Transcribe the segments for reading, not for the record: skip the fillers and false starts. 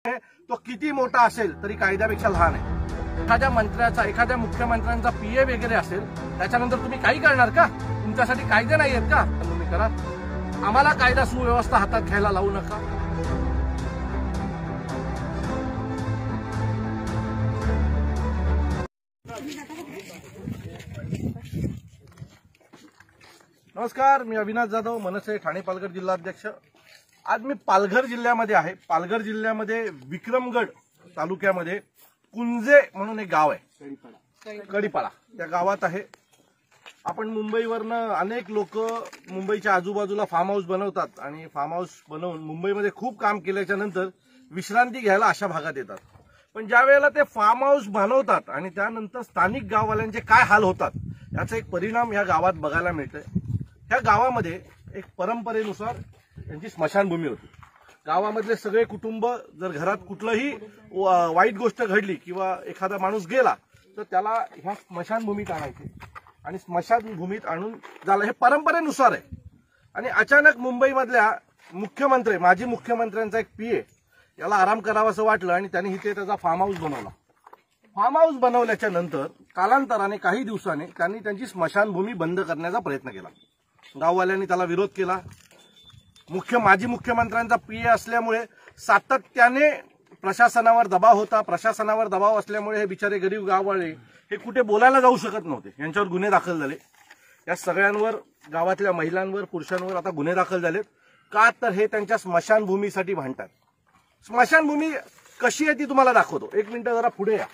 तो किती मोठा असेल तरी कायद्यापेक्षा लहान आहे। एखाद्या मंत्र्याचा, एखाद्या मुख्यमंत्र्यांचा पीए वगैरे असेल, त्याच्यानंतर तुम्ही काही करणार का? तुमच्यासाठी कायदे नाही आहेत का? तुम्ही करा। आम्हाला कायदा सुव्यवस्था हातात घ्यायला लावू नका। नमस्कार, मी अविनाश जाधव, मनसे ठाणे पालघर जिल्हाध्यक्ष। आज मी पालघर जिल्ह्यामध्ये आहे। पालघर जिल्ह्यामध्ये विक्रमगड तालुक्यामध्ये कुंजे म्हणून एक गाव आहे, कडिपाडा, त्या गावात आहे। आपण मुंबईवरनं अनेक लोक मुंबईच्या आजूबाजूला फार्म हाऊस बनवतात आणि फार्म हाऊस बनवून मुंबईमध्ये खूप काम केल्याच्या नंतर विश्रांती घ्यायला अशा भागात येतात। पण ज्या वेळेला ते फार्म हाऊस बनवतात आणि त्यानंतर स्थानिक गाववाल्यांचे काय हाल होतात याचा एक परिणाम या गावात बघायला मिळतोय। ह्या गावामध्ये एक परंपरेनुसार त्यांची स्मशानभूमी होती। गावामधले सगळे कुटुंब जर घरात कुठलंही वाईट गोष्ट घडली किंवा एखादा माणूस गेला तर त्याला ह्या स्मशानभूमीत आणायचे आणि स्मशानभूमीत आणून झालं, हे परंपरेनुसार आहे। आणि अचानक मुंबईमधल्या मुख्यमंत्री, माजी मुख्यमंत्र्यांचा एक पीए याला आराम करावासं वाटलं आणि त्यांनी इथे त्याचा फार्म हाऊस बनवला। फार्म हाऊस बनवल्याच्या नंतर कालांतराने काही दिवसांनी त्यांनी त्यांची स्मशानभूमी बंद करण्याचा प्रयत्न केला। गाववाल्यांनी त्याला विरोध केला। माजी मुख्यमंत्र्यांचा पीए असल्यामुळे सातत्याने प्रशासनावर दबाव होता। प्रशासनावर दबाव असल्यामुळे हे बिचारे गरीब गाववाले हे कुठे बोलायला जाऊ शकत नव्हते। यांच्यावर गुन्हे दाखल झाले। या सगळ्यांवर, गावातल्या महिलांवर, पुरुषांवर आता गुन्हे दाखल झालेत। का तर हे त्यांच्या स्मशानभूमीसाठी भांडतात। स्मशानभूमी कशी आहे ती तुम्हाला दाखवतो। एक मिनिट जरा पुढे या।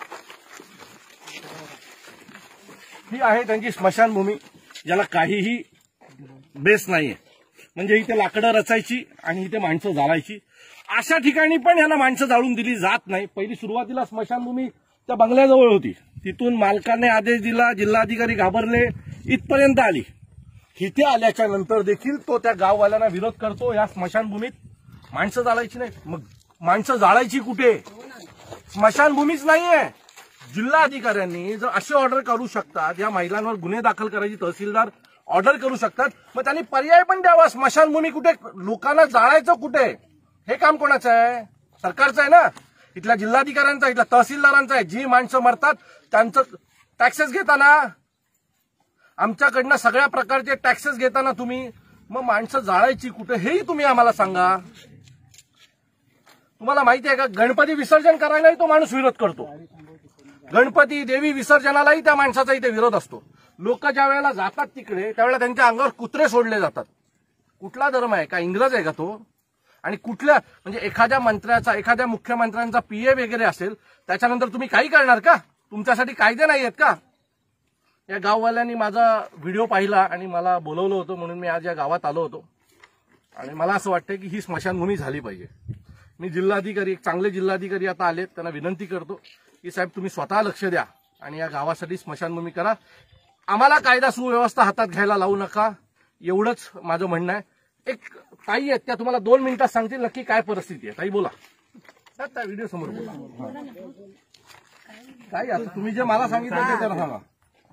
ही आहे त्यांची स्मशानभूमी, ज्याला काहीही बेस नाहीये। म्हणजे इथे लाकडं रचायची आणि इथे माणसं जाळायची। अशा ठिकाणी पण यांना माणसं जाळून दिली जात नाही। पहिली सुरुवातीला स्मशानभूमी त्या बंगल्याजवळ होती, तिथून मालकाने आदेश दिला, जिल्हाधिकारी घाबरले, इथपर्यंत आली। इथे आल्याच्या नंतर देखील तो त्या गाववाल्यांना विरोध करतो। या स्मशानभूमीत माणसं जाळायची नाही। मग माणसं जाळायची कुठे? स्मशानभूमीच नाहीये। जिल्हाधिकाऱ्यांनी जर अशी ऑर्डर करू शकतात, या महिलांवर गुन्हे दाखल करायची तहसीलदार ऑर्डर करू शकतात, मग त्यांनी पर्याय पण द्यावा। स्मशानभूमी कुठे, लोकांना जाळायचं कुठे, हे काम कोणाचं आहे? सरकारचं आहे ना, इथल्या जिल्हाधिकाऱ्यांचं, इथल्या तहसीलदारांचं आहे। जी माणसं मरतात त्यांचं टॅक्सेस घेताना, आमच्याकडनं सगळ्या प्रकारचे टॅक्सेस घेताना तुम्ही, मग माणसं जाळायची कुठे हेही तुम्ही आम्हाला सांगा। तुम्हाला माहिती आहे का, गणपती विसर्जन करायलाही तो माणूस विरोध करतो। गणपती देवी विसर्जनालाही त्या माणसाचा इथे विरोध असतो। लोक ज्या वेळेला जातात तिकडे त्यावेळेला त्यांच्या अंगावर कुत्रे सोडले जातात। कुठला धर्म आहे का? इंग्रज आहे का तो? आणि कुठल्या, म्हणजे एखाद्या मंत्र्याचा, एखाद्या मुख्यमंत्र्यांचा पीए वगैरे असेल, त्याच्यानंतर तुम्ही काही करणार का? तुमच्यासाठी कायदे नाही आहेत का? या गाववाल्यांनी माझा व्हिडिओ पाहिला आणि मला बोलवलं होतं, म्हणून मी आज या गावात आलो होतो। आणि मला असं वाटतं की ही स्मशानभूमी झाली पाहिजे। मी जिल्हाधिकारी, एक चांगले जिल्हाधिकारी आता आलेत, त्यांना विनंती करतो की साहेब तुम्ही स्वतः लक्ष द्या आणि या गावासाठी स्मशानभूमी करा। आम्हाला कायदा सुव्यवस्था हातात घ्यायला लावू नका, एवढंच माझं म्हणणं आहे। एक ताई आहेत, त्या तुम्हाला 2 मिनिटात सांगतील नक्की काय परिस्थिती आहे। ताई बोला, त्या व्हिडिओ समोर बोला। काय आता तुम्ही जे मला सांगितलं ते जरा सांगा।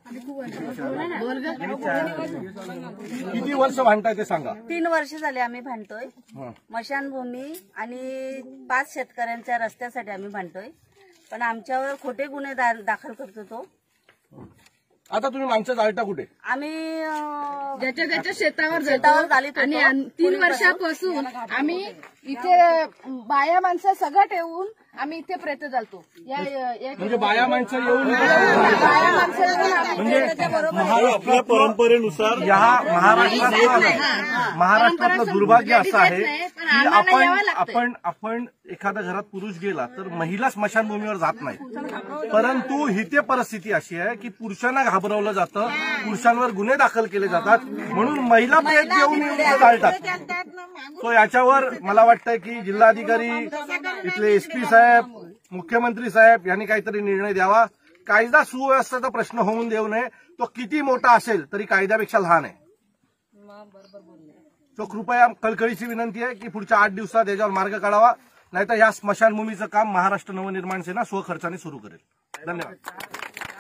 किती वर्ष भांडताय ते सांगा। 3 वर्ष झाले आम्ही भांडतोय। स्मशानभूमी आणि 5 शेतकऱ्यांच्या रस्त्यासाठी आम्ही भांडतोय, पण आमच्यावर खोटे गुन्हे दाखल करतो तो। आता तुम्ही माणसं जाळता कुठे? आम्ही ज्याच्या शेतावर जातो आणि 3 वर्षापासून आम्ही इथे बाया माणसं सगळं ठेवून आम्ही इथे प्रेत जाळतो। म्हणजे बाया माणसं येऊन, म्हणजे आपल्या परंपरेनुसार या महाराष्ट्रातलं दुर्भाग्य असं आहे की आपण एखाद्या घरात पुरुष गेला तर महिला स्मशानभूमीवर जात नाही। परंतु इथे परिस्थिती अशी आहे की पुरुषांना घाबरवलं जातं, पुरुषांवर गुन्हे दाखल केले जातात, म्हणून महिला प्रेत येऊन जाळतात। तो याच्यावर मला वाटतंय की जिल्हाधिकारी, इथले एसपी साहेब, मुख्यमंत्री साहेब यांनी काहीतरी निर्णय द्यावा। कायदा सुव्यवस्थेचा प्रश्न होऊन देऊ नये। तो किती मोठा असेल तरी कायद्यापेक्षा लहान आहे। तो कृपया कळकळीची विनंती आहे की पुढच्या 8 दिवसात याच्यावर मार्ग काढावा, नाहीतर या स्मशानभूमीचं काम महाराष्ट्र नवनिर्माण सेना स्वखर्चाने सुरू करेल। धन्यवाद।